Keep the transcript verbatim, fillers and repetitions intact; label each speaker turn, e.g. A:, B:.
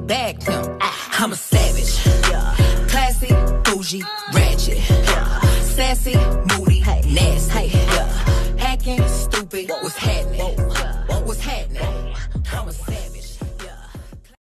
A: bag pimp. I'm a savage. Classy, bougie, ratchet. Sassy, moody, nasty. Hacking, stupid, what's happening?